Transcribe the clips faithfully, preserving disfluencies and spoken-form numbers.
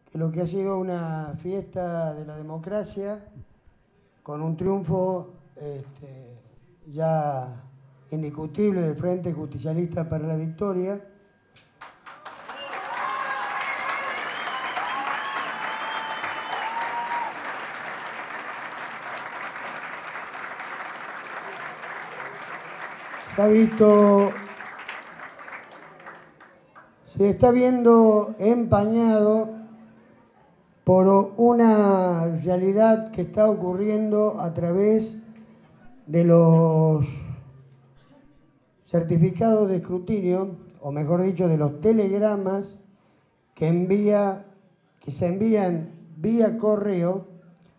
que lo que ha sido una fiesta de la democracia, con un triunfo este, ya indiscutible del Frente Justicialista para la Victoria. Se ha visto, se está viendo empañado por una realidad que está ocurriendo a través de los certificados de escrutinio, o mejor dicho, de los telegramas que, envía, que se envían vía correo,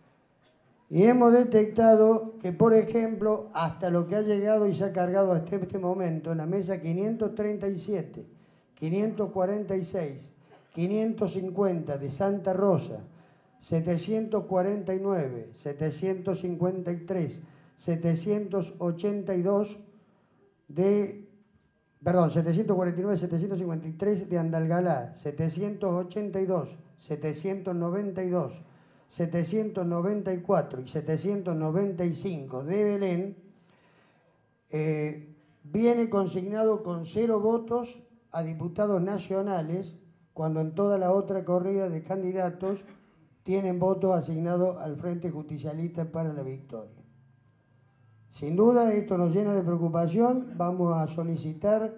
y hemos detectado que, por ejemplo, hasta lo que ha llegado y se ha cargado hasta este momento en la mesa quinientos treinta y siete, quinientos cuarenta y seis, quinientos cincuenta de Santa Rosa, setecientos cuarenta y nueve, setecientos cincuenta y tres, setecientos ochenta y dos de, perdón, setecientos cuarenta y nueve, setecientos cincuenta y tres de Andalgalá, setecientos ochenta y dos, setecientos noventa y dos, setecientos noventa y cuatro y setecientos noventa y cinco de Belén, eh, viene consignado con cero votos a diputados nacionales, cuando en toda la otra corrida de candidatos tienen votos asignados al Frente Justicialista para la Victoria. Sin duda esto nos llena de preocupación. Vamos a solicitar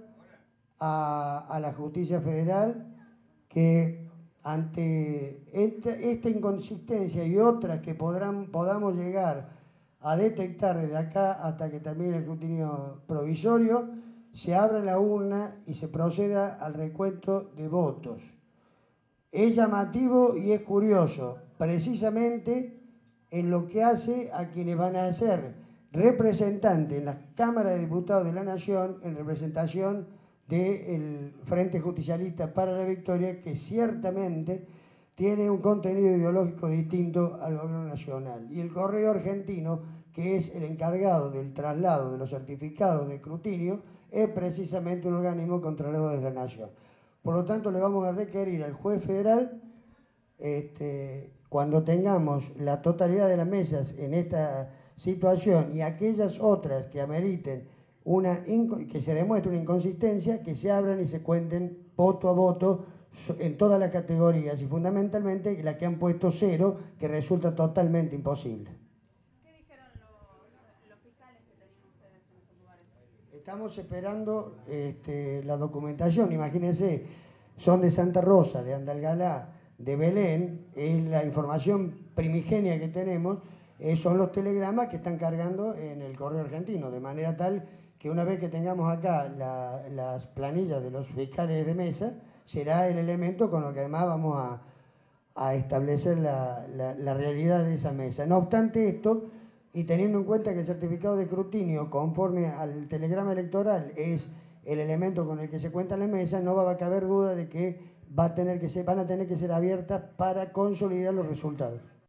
a, a la Justicia Federal que ante esta, esta inconsistencia y otras que podrán, podamos llegar a detectar desde acá hasta que termine el escrutinio provisorio, se abra la urna y se proceda al recuento de votos. Es llamativo y es curioso, precisamente en lo que hace a quienes van a ser representantes en la Cámara de Diputados de la Nación en representación del Frente Justicialista para la Victoria, que ciertamente tiene un contenido ideológico distinto al gobierno nacional. Y el Correo Argentino, que es el encargado del traslado de los certificados de escrutinio, es precisamente un organismo controlado desde la Nación. Por lo tanto, le vamos a requerir al juez federal, este, cuando tengamos la totalidad de las mesas en esta situación y aquellas otras que ameriten una, que se demuestre una inconsistencia, que se abran y se cuenten voto a voto en todas las categorías y fundamentalmente la que han puesto cero, que resulta totalmente imposible. ¿Qué dijeron los, los fiscales que tenían ustedes en esos lugares? Estamos esperando este, la documentación. Imagínense, son de Santa Rosa, de Andalgalá, de Belén, es la información primigenia que tenemos, eh, son los telegramas que están cargando en el Correo Argentino, de manera tal que una vez que tengamos acá la, las planillas de los fiscales de mesa, será el elemento con lo que además vamos a, a establecer la, la, la realidad de esa mesa. No obstante esto, y teniendo en cuenta que el certificado de escrutinio, conforme al telegrama electoral, es el elemento con el que se cuenta la mesa, no va a caber duda de que va a tener que ser, van a tener que ser abiertas para consolidar los resultados.